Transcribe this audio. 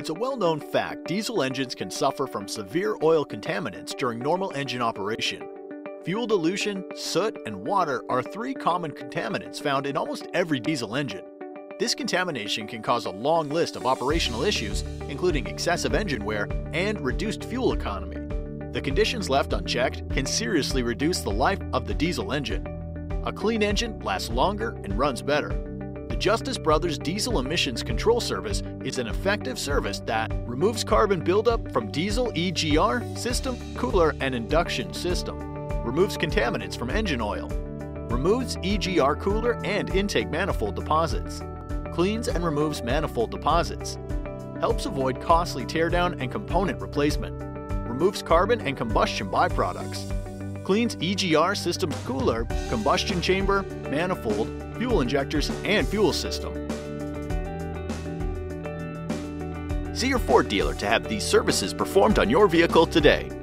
It's a well-known fact diesel engines can suffer from severe oil contaminants during normal engine operation. Fuel dilution, soot, and water are three common contaminants found in almost every diesel engine. This contamination can cause a long list of operational issues, including excessive engine wear and reduced fuel economy. The conditions left unchecked can seriously reduce the life of the diesel engine. A clean engine lasts longer and runs better. The Justice Brothers Diesel Emissions Control Service is an effective service that removes carbon buildup from diesel EGR, system, cooler, and induction system, removes contaminants from engine oil, removes EGR cooler and intake manifold deposits, cleans and removes manifold deposits, helps avoid costly teardown and component replacement, removes carbon and combustion byproducts, cleans EGR system cooler, combustion chamber, manifold, fuel injectors, and fuel system. See your Ford dealer to have these services performed on your vehicle today.